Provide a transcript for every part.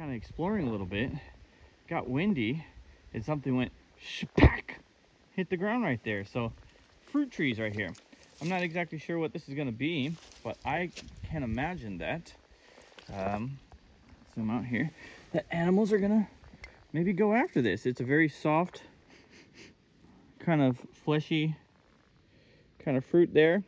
kind of exploring a little bit. Got windy and something went shapak, hit the ground right there. So fruit trees right here. I'm not exactly sure what this is going to be, but I can imagine that zoom out here, that animals are gonna maybe go after this. It's a very soft, kind of fleshy kind of fruit there.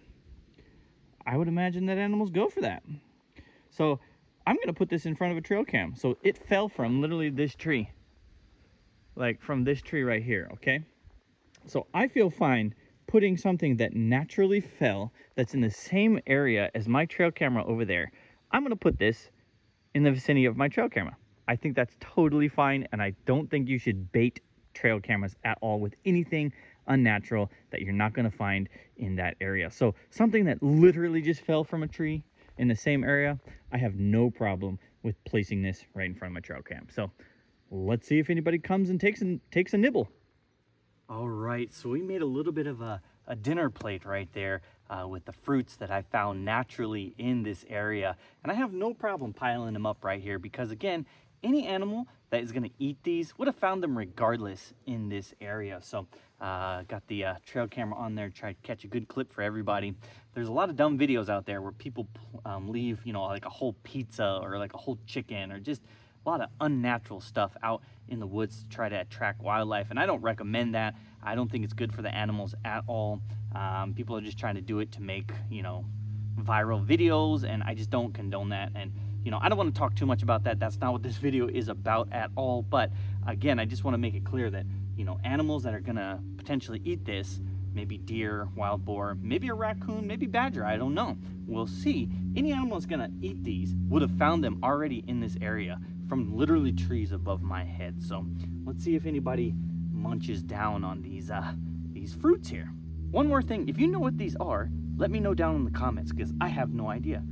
I would imagine that animals go for that. So I'm gonna put this in front of a trail cam. So it fell from literally this tree, like from this tree right here, okay? So I feel fine putting something that naturally fell, that's in the same area as my trail camera over there. I'm gonna put this in the vicinity of my trail camera. I think that's totally fine, and I don't think you should bait trail cameras at all with anything unnatural that you're not gonna find in that area. So something that literally just fell from a tree in the same area, I have no problem with placing this right in front of my trail cam. So let's see if anybody comes and takes a nibble. All right, so we made a little bit of a dinner plate right there with the fruits that I found naturally in this area. And I have no problem piling them up right here because, again, any animal that is going to eat these would have found them regardless in this area. So got the trail camera on there to try to catch a good clip for everybody. There's a lot of dumb videos out there where people leave, you know, like a whole pizza or like a whole chicken or just a lot of unnatural stuff out in the woods to try to attract wildlife, and I don't recommend that. I don't think it's good for the animals at all. People are just trying to do it to make, you know, viral videos, and I just don't condone that. And, you know, I don't want to talk too much about that. That's not what this video is about at all. But again, I just want to make it clear that, you know, animals that are gonna potentially eat this, maybe deer, wild boar, maybe a raccoon, maybe badger, I don't know. We'll see. Any animal that's gonna eat these would have found them already in this area from literally trees above my head. So let's see if anybody munches down on these fruits here. One more thing, if you know what these are, let me know down in the comments because I have no idea.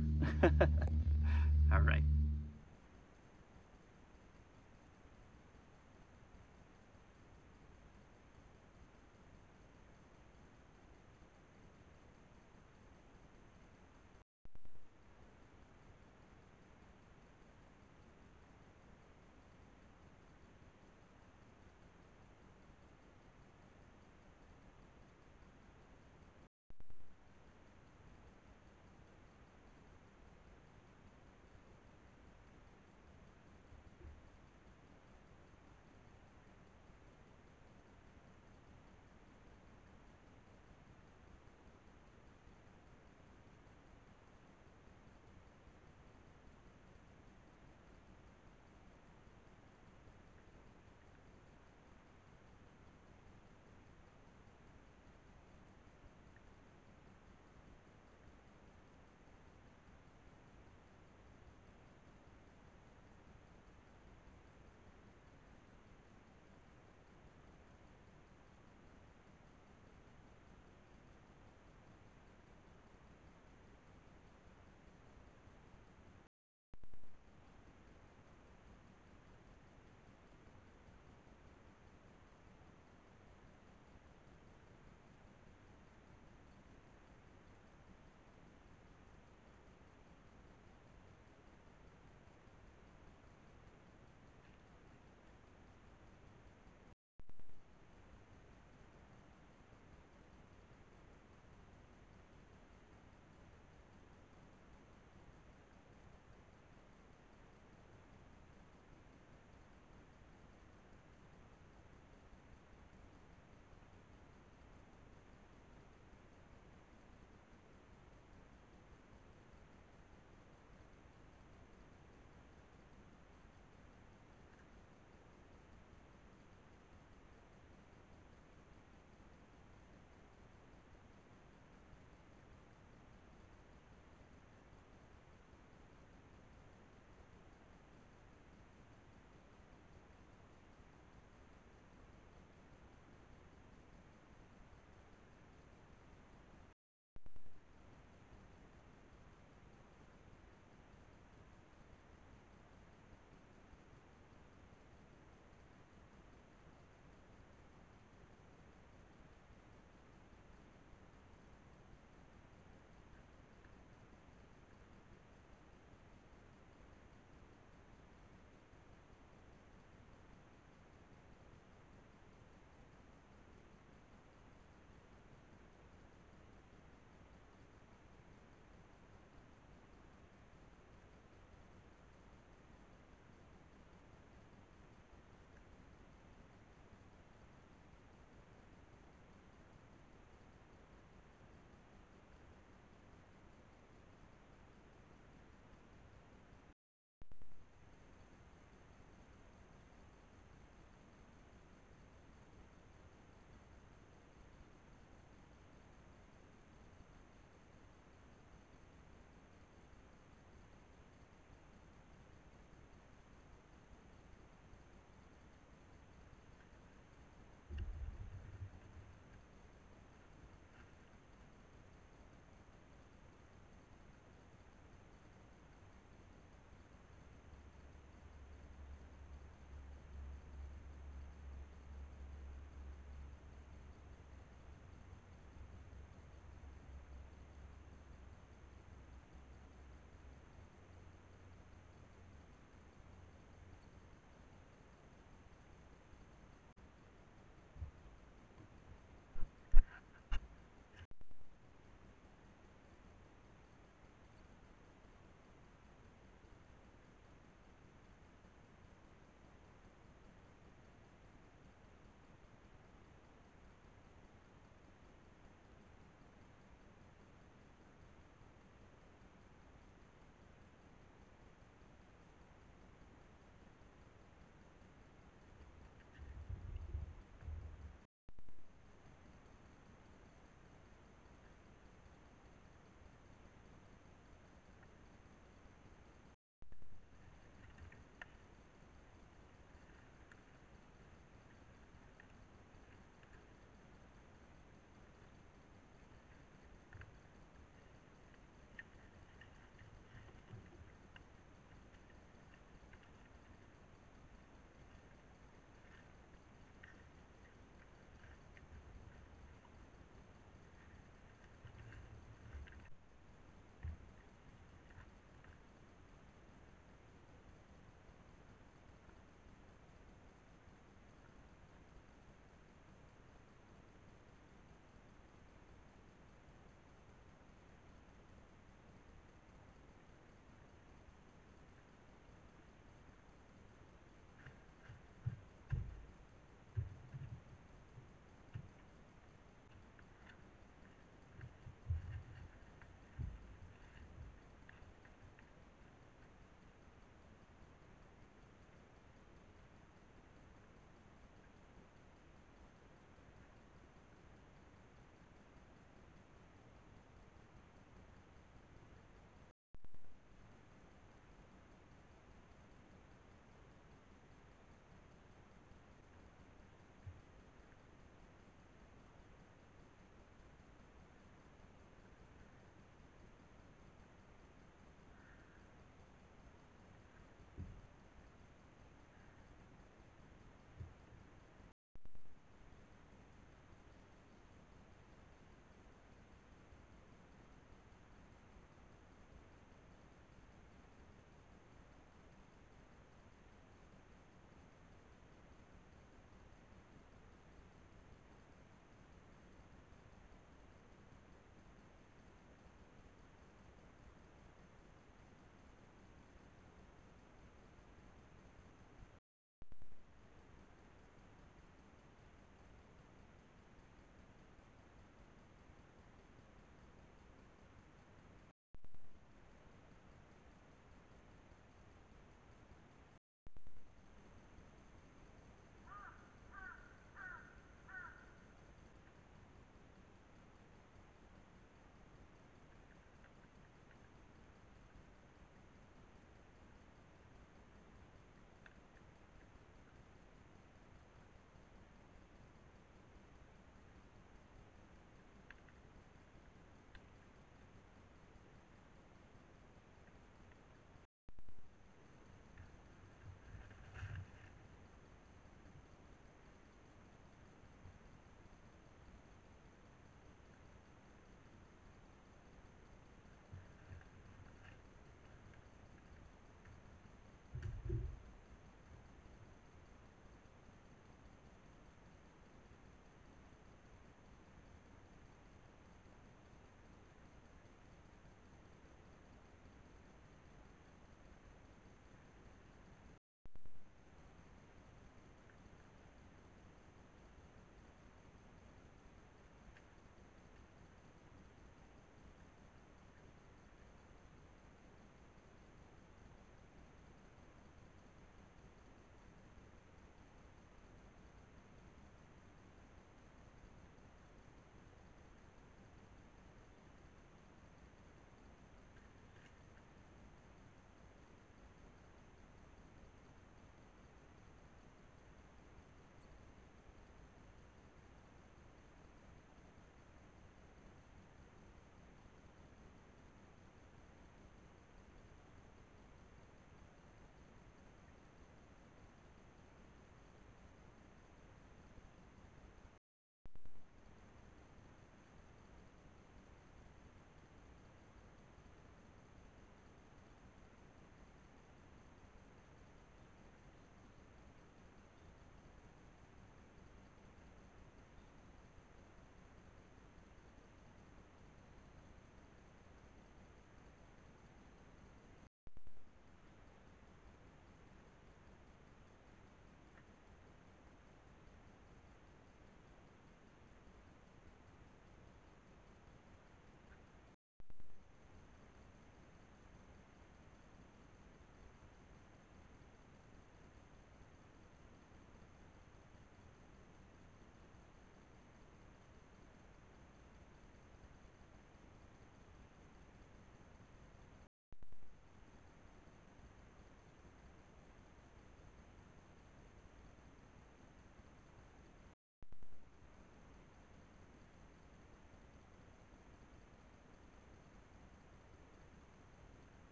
All right.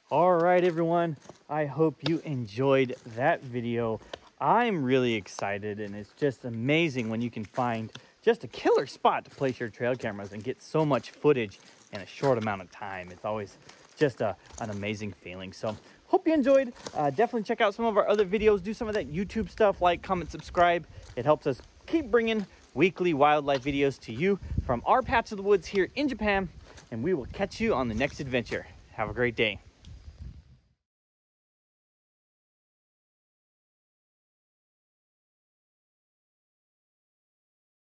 All right, everyone. I hope you enjoyed that video. I'm really excited, and it's just amazing when you can find just a killer spot to place your trail cameras and get so much footage in a short amount of time. It's always just an amazing feeling. So hope you enjoyed. Definitely check out some of our other videos. Do some of that YouTube stuff, like, comment, subscribe. It helps us keep bringing weekly wildlife videos to you from our patch of the woods here in Japan, and we will catch you on the next adventure. Have a great day.